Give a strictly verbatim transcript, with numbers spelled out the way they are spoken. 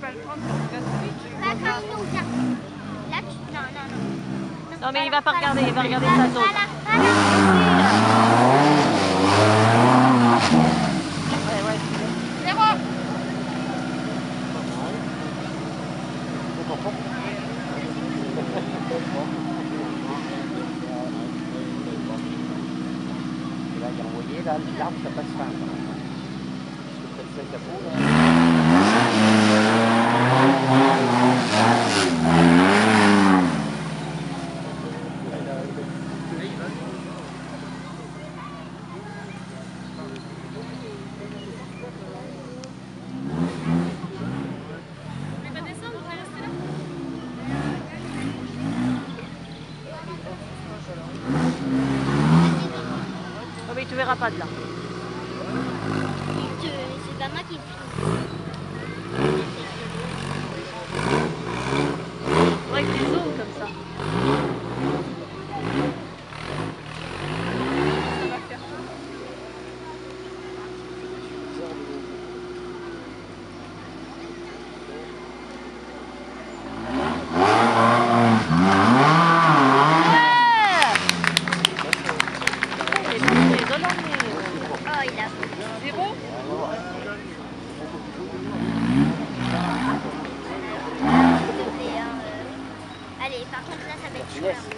pas le prendre pour faire switch. Là, quand il nous regarde. Là, tu... Non, non, non. Non, mais il va pas regarder, il va regarder sa zone. Voilà, voilà. Ouais, ouais. Zéro. Et là, il a envoyé, là, l'arbre, ça passe pas. Parce que ça, ça vaut, là. Mais va descendre, on va rester là. Oh, mais tu verras pas de là. C'est pas moi qui filme. Ouais, avec des zones comme ça. Ça va faire. Oh, il a... Zéro. Allez, par contre, là, ça va être chaud.